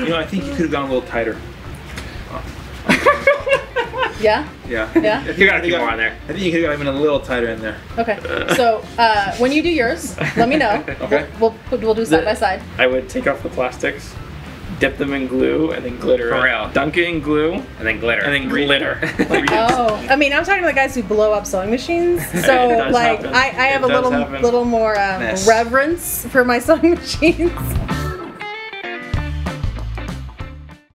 You know, I think you could have gone a little tighter. Yeah? Yeah. Yeah? You gotta keep more on there. I think you could have gotten a little tighter in there. Okay. So when you do yours, let me know. Okay. We'll do side by side. I would take off the plastics, dip them in glue, and then glitter. For real. Dunk it in glue, And then glitter. and then glitter. Oh, I mean, I'm talking to the guys who blow up sewing machines. It So does like, happen. I have It a does little happen. more Mess. reverence for my sewing machines.